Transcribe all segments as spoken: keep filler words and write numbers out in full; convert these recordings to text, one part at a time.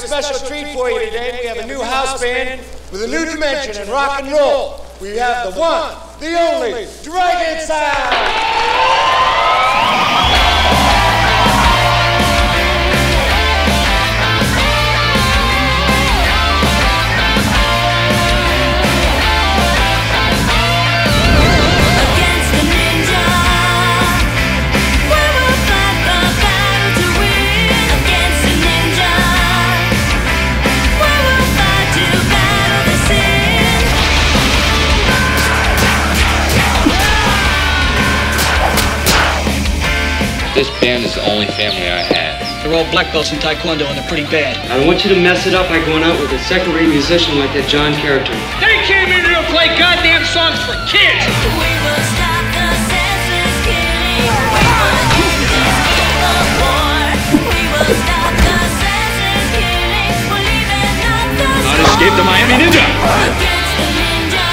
have a special treat for you today. We have a new house band with a new dimension in rock and roll. We have the one, the only, Dragon Sound! This band is the only family I had. They're all black belts in Taekwondo and they're pretty bad. I don't want you to mess it up by going out with a second-rate musician like that John character. They came in here to play goddamn songs for kids! We will stop the senseless killing. We will end this evil war. We will stop the senseless killing. We'll even up the Not escape the Miami Ninja! against the ninja.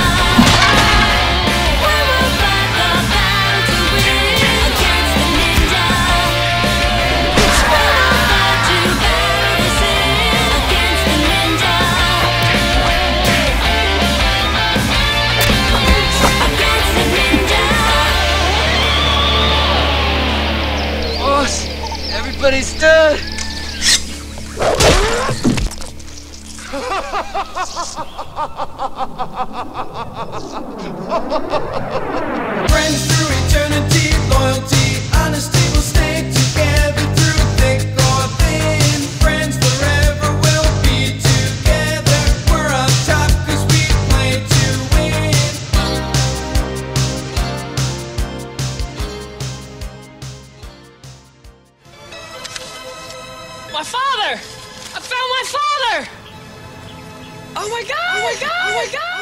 We will fight the battle to win against the ninja. We will fight to battle the sin against the ninja. Against the ninja. Boss, everybody stood. Friends through eternity, loyalty, honesty will stay together through thick or thin. Friends forever will be together. We're up top cause we play to win. My father! I found my father! Oh my god! Oh my god! Oh my god!